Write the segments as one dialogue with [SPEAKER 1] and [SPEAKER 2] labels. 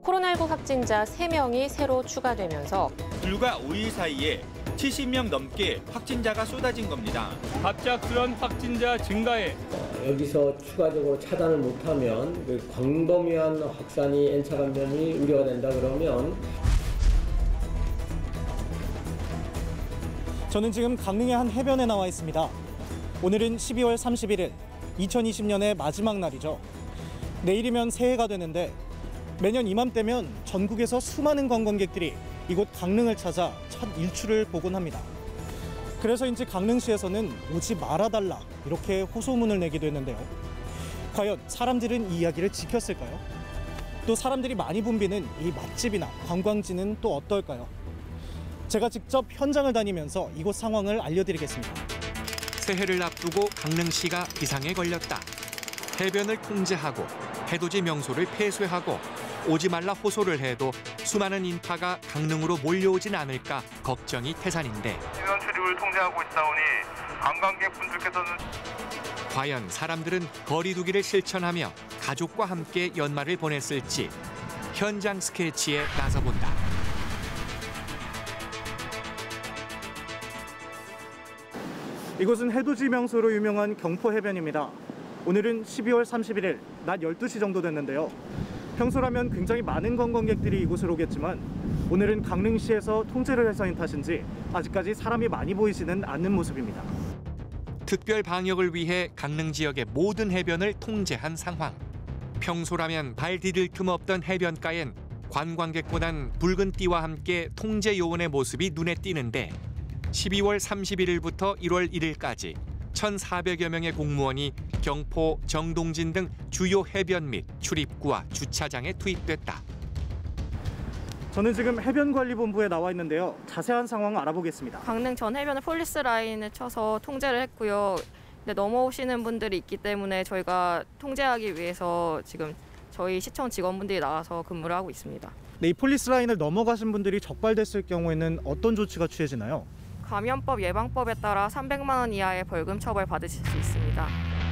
[SPEAKER 1] 코로나19 확진자 3명이 새로 추가되면서
[SPEAKER 2] 불과 5일 사이에 70명 넘게 확진자가 쏟아진 겁니다.
[SPEAKER 3] 갑작스런 확진자 증가에
[SPEAKER 4] 여기서 추가적으로 차단을 못하면 광범위한 확산이 N차 감염이 우려가 된다 그러면
[SPEAKER 5] 저는 지금 강릉의 한 해변에 나와 있습니다. 오늘은 12월 31일, 2020년의 마지막 날이죠. 내일이면 새해가 되는데 매년 이맘때면 전국에서 수많은 관광객들이 이곳 강릉을 찾아 첫 일출을 보곤 합니다. 그래서인지 강릉시에서는 오지 말아달라 이렇게 호소문을 내기도 했는데요. 과연 사람들은 이 이야기를 지켰을까요? 또 사람들이 많이 붐비는 이 맛집이나 관광지는 또 어떨까요? 제가 직접 현장을 다니면서 이곳 상황을 알려드리겠습니다.
[SPEAKER 6] 새해를 앞두고 강릉시가 비상에 걸렸다. 해변을 통제하고 해돋이 명소를 폐쇄하고 오지 말라 호소를 해도 수많은 인파가 강릉으로 몰려오진 않을까 걱정이 태산인데
[SPEAKER 7] 인원 출입을 통제하고 있사오니 관광객분들께서는
[SPEAKER 6] 과연 사람들은 거리 두기를 실천하며 가족과 함께 연말을 보냈을지 현장 스케치에 나서본다.
[SPEAKER 5] 이곳은 해돋이 명소로 유명한 경포 해변입니다. 오늘은 12월 31일 낮 12시 정도 됐는데요. 평소라면 굉장히 많은 관광객들이 이곳을 오겠지만 오늘은 강릉시에서 통제를 해서인 탓인지 아직까지 사람이 많이 보이지는 않는 모습입니다.
[SPEAKER 6] 특별 방역을 위해 강릉 지역의 모든 해변을 통제한 상황. 평소라면 발 디딜 틈 없던 해변가엔 관광객보단 붉은 띠와 함께 통제 요원의 모습이 눈에 띄는데 12월 31일부터 1월 1일까지 1,400여 명의 공무원이 경포, 정동진 등 주요 해변 및 출입구와 주차장에 투입됐다.
[SPEAKER 5] 저는 지금 해변관리본부에 나와 있는데요. 자세한 상황 알아보겠습니다.
[SPEAKER 8] 강릉 전 해변에 폴리스 라인을 쳐서 통제를 했고요. 근데 넘어오시는 분들이 있기 때문에 저희가 통제하기 위해서 지금 저희 시청 직원분들이 나와서 근무를 하고 있습니다.
[SPEAKER 5] 네, 이 폴리스 라인을 넘어가신 분들이 적발됐을 경우에는 어떤 조치가 취해지나요?
[SPEAKER 8] 감염법 예방법에 따라 300만 원 이하의 벌금 처벌 받으실 수 있습니다.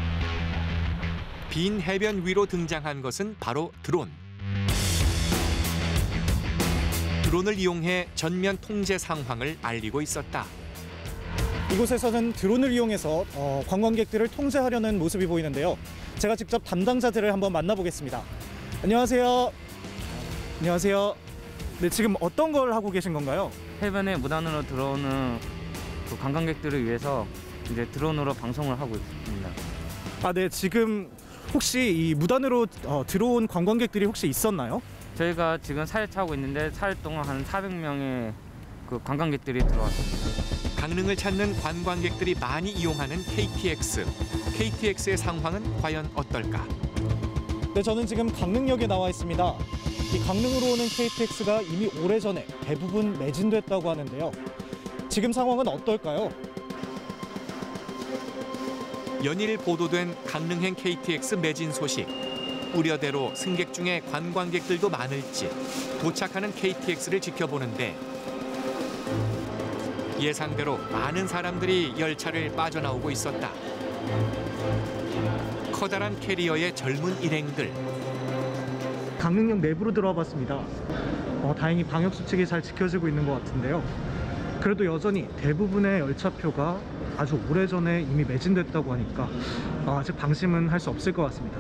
[SPEAKER 6] 빈 해변 위로 등장한 것은 바로 드론. 드론을 이용해 전면 통제 상황을 알리고 있었다.
[SPEAKER 5] 이곳에서는 드론을 이용해서 관광객들을 통제하려는 모습이 보이는데요. 제가 직접 담당자들을 한번 만나보겠습니다. 안녕하세요. 안녕하세요. 네, 지금 어떤 걸 하고 계신 건가요?
[SPEAKER 9] 해변에 무단으로 들어오는 그 관광객들을 위해서 이제 드론으로 방송을 하고 있습니다.
[SPEAKER 5] 아, 네. 지금 혹시 이 무단으로 들어온 관광객들이 혹시 있었나요?
[SPEAKER 9] 저희가 지금 4일 차고 있는데 4일 동안 한 400명의 그 관광객들이 들어왔습니다.
[SPEAKER 6] 강릉을 찾는 관광객들이 많이 이용하는 KTX. KTX의 상황은 과연 어떨까?
[SPEAKER 5] 네, 저는 지금 강릉역에 나와 있습니다. 이 강릉으로 오는 KTX가 이미 오래전에 대부분 매진됐다고 하는데요. 지금 상황은 어떨까요?
[SPEAKER 6] 연일 보도된 강릉행 KTX 매진 소식. 우려대로 승객 중에 관광객들도 많을지 도착하는 KTX를 지켜보는데 예상대로 많은 사람들이 열차를 빠져나오고 있었다. 커다란 캐리어의 젊은 일행들.
[SPEAKER 5] 강릉역 내부로 들어와 봤습니다. 다행히 방역 수칙이 잘 지켜지고 있는 것 같은데요. 그래도 여전히 대부분의 열차표가 아주 오래전에 이미 매진됐다고 하니까 아직 방심은 할 수 없을 것 같습니다.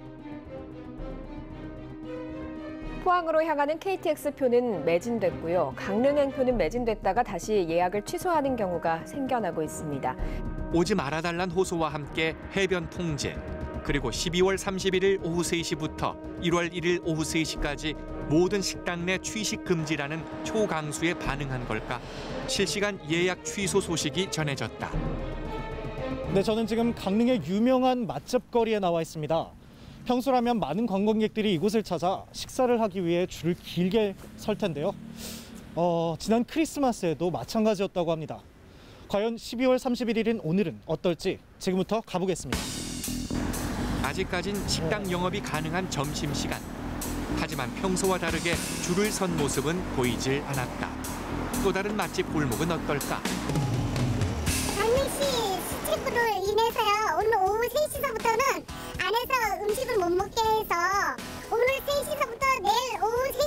[SPEAKER 1] 포항으로 향하는 KTX 표는 매진됐고요. 강릉행 표는 매진됐다가 다시 예약을 취소하는 경우가 생겨나고 있습니다.
[SPEAKER 6] 오지 말아달란 호소와 함께 해변 통제, 그리고 12월 31일 오후 3시부터 1월 1일 오후 3시까지 모든 식당 내 취식 금지라는 초강수에 반응한 걸까? 실시간 예약 취소 소식이 전해졌다.
[SPEAKER 5] 네, 저는 지금 강릉의 유명한 맛집 거리에 나와 있습니다. 평소라면 많은 관광객들이 이곳을 찾아 식사를 하기 위해 줄을 길게 설 텐데요. 지난 크리스마스에도 마찬가지였다고 합니다. 과연 12월 31일인 오늘은 어떨지 지금부터 가보겠습니다.
[SPEAKER 6] 아직까진 식당 영업이 가능한 점심시간. 하지만 평소와 다르게 줄을 선 모습은 보이질 않았다. 또 다른 맛집 골목은 어떨까?
[SPEAKER 10] 강릉시 수칙으로 인해서요. 오늘 오후 3시서부터는 안에서 음식을 못 먹게 해서 오늘 3시서부터 내일 오후 3시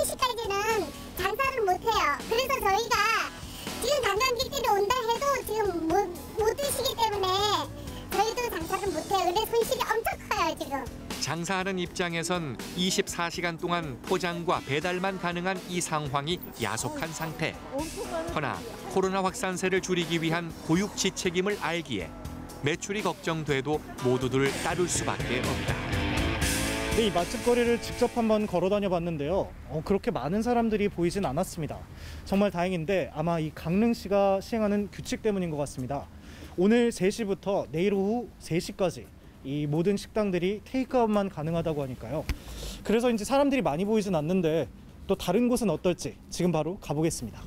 [SPEAKER 6] 장사하는 입장에선 24시간 동안 포장과 배달만 가능한 이 상황이 야속한 상태. 허나 코로나 확산세를 줄이기 위한 고육 지책임을 알기에 매출이 걱정돼도 모두들 따를 수밖에 없다.
[SPEAKER 5] 네, 이 맛집 거리를 직접 한번 걸어 다녀봤는데요. 그렇게 많은 사람들이 보이진 않았습니다. 정말 다행인데 아마 이 강릉시가 시행하는 규칙 때문인 것 같습니다. 오늘 3시부터 내일 오후 3시까지 이 모든 식당들이 테이크아웃만 가능하다고 하니까요. 그래서인지 사람들이 많이 보이진 않는데 또 다른 곳은 어떨지 지금 바로 가보겠습니다.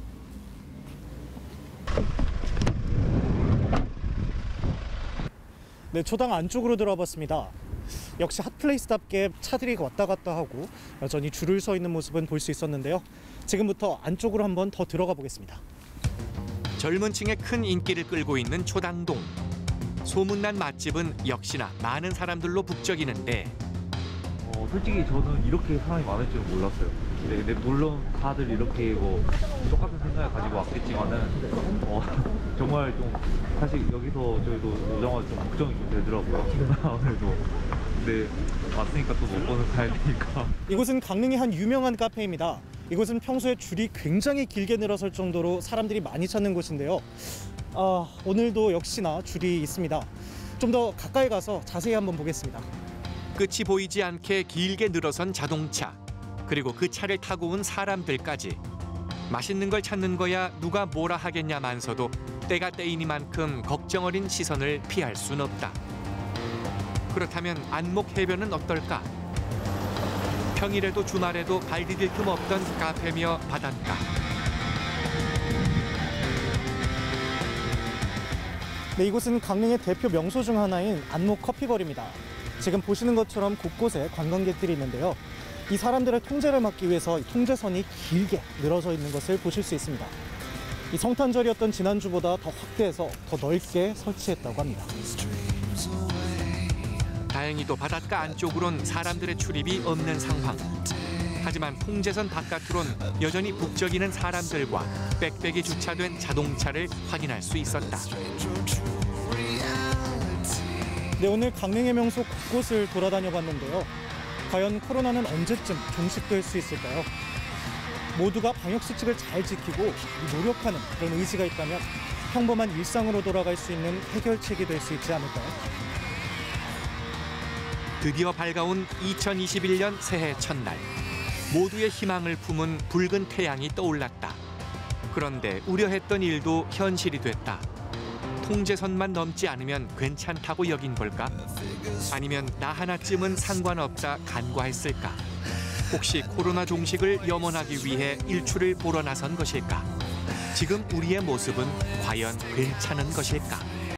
[SPEAKER 5] 네, 초당 안쪽으로 들어와 봤습니다. 역시 핫플레이스답게 차들이 왔다 갔다 하고 여전히 줄을 서 있는 모습은 볼 수 있었는데요. 지금부터 안쪽으로 한번 더 들어가 보겠습니다.
[SPEAKER 6] 젊은 층의 큰 인기를 끌고 있는 초당동. 소문난 맛집은 역시나 많은 사람들로 북적이는데
[SPEAKER 11] 솔직히 저는 이렇게 사람이 많을 줄은 몰랐어요. 근데 물론 다들 이렇게 뭐 똑같은 생각을 가지고 왔겠지만은 정말 좀 사실 여기서 저희도 오자마자 좀 걱정이 좀 되더라고요. 아무래도 근데 왔으니까 또 몇 번은 가야 되니까.
[SPEAKER 5] 이곳은 강릉의 한 유명한 카페입니다. 이곳은 평소에 줄이 굉장히 길게 늘어설 정도로 사람들이 많이 찾는 곳인데요. 오늘도 역시나 줄이 있습니다. 좀 더 가까이 가서 자세히 한번 보겠습니다.
[SPEAKER 6] 끝이 보이지 않게 길게 늘어선 자동차, 그리고 그 차를 타고 온 사람들까지. 맛있는 걸 찾는 거야 누가 뭐라 하겠냐만서도 때가 때이니만큼 걱정 어린 시선을 피할 순 없다. 그렇다면 안목 해변은 어떨까? 평일에도 주말에도 발 디딜 틈 없던 카페며 바닷가.
[SPEAKER 5] 네, 이곳은 강릉의 대표 명소 중 하나인 안목 커피거리입니다. 지금 보시는 것처럼 곳곳에 관광객들이 있는데요. 이 사람들의 통제를 막기 위해서 이 통제선이 길게 늘어서 있는 것을 보실 수 있습니다. 이 성탄절이었던 지난주보다 더 확대해서 더 넓게 설치했다고 합니다.
[SPEAKER 6] 다행히도 바닷가 안쪽으론 사람들의 출입이 없는 상황. 하지만 통제선 바깥으론 여전히 북적이는 사람들과 빽빽이 주차된 자동차를 확인할 수 있었다.
[SPEAKER 5] 네, 오늘 강릉의 명소 곳곳을 돌아다녀 봤는데요. 과연 코로나는 언제쯤 종식될 수 있을까요? 모두가 방역수칙을 잘 지키고 노력하는 그런 의지가 있다면 평범한 일상으로 돌아갈 수 있는 해결책이 될 수 있지 않을까요?
[SPEAKER 6] 드디어 밝아온 2021년 새해 첫날. 모두의 희망을 품은 붉은 태양이 떠올랐다. 그런데 우려했던 일도 현실이 됐다. 통제선만 넘지 않으면 괜찮다고 여긴 걸까? 아니면 나 하나쯤은 상관없다 간과했을까? 혹시 코로나 종식을 염원하기 위해 일출을 보러 나선 것일까? 지금 우리의 모습은 과연 괜찮은 것일까?